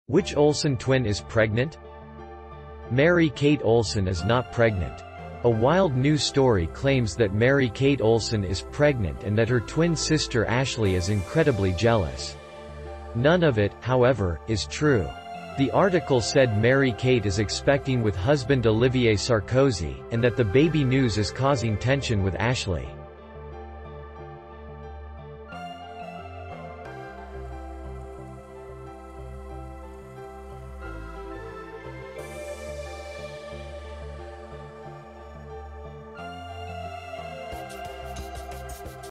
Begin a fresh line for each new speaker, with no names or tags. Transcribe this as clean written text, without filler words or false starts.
Which Olsen twin is pregnant? Mary-Kate Olsen is not pregnant. A wild news story claims that Mary-Kate Olsen is pregnant and that her twin sister Ashley is incredibly jealous. None of it, however, is true. The article said Mary-Kate is expecting with husband Olivier Sarkozy, and that the baby news is causing tension with Ashley.